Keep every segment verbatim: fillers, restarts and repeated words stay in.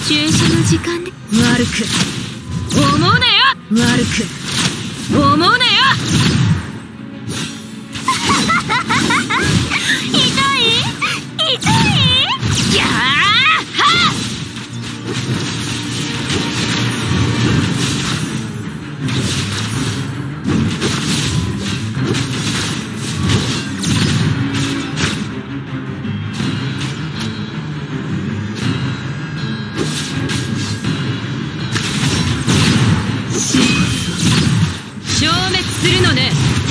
注射の時間で悪く思うなよ。悪く思うなよ。痛い痛い。ギャーハ消滅するのね。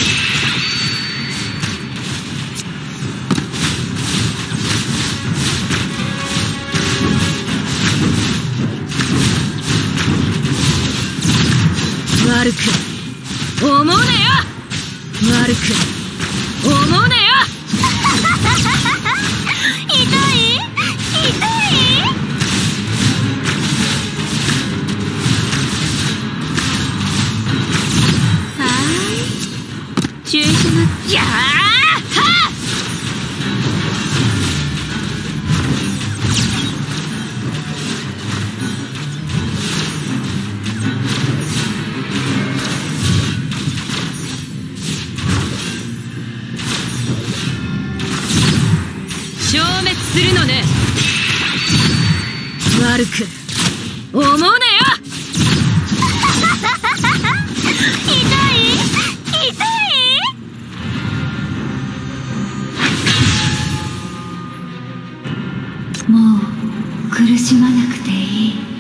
悪く思うなよ。悪く思うなよ。痛い痛い。はーい、注射のギャーハ消滅するのね。悪く思うなよ。痛い痛い。もう苦しまなくていい。